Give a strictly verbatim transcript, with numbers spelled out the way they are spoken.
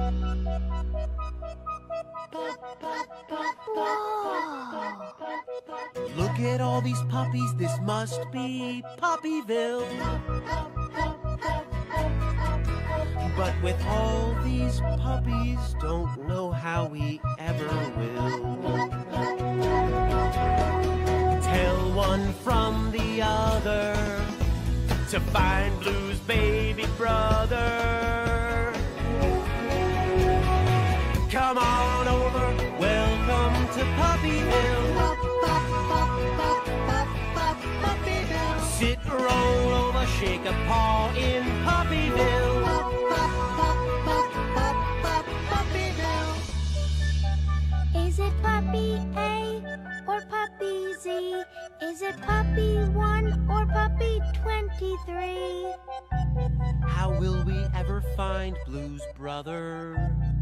Look at all these puppies, this must be Puppyville. But with all these puppies, don't know how we ever will. Tell one from the other to find Blue's baby brother. Come on over, welcome to Puppyville. Sit, roll over, shake a paw in Puppyville. Is it puppy A or puppy Z? Is it puppy one or puppy twenty-three? How will we ever find Blue's brother?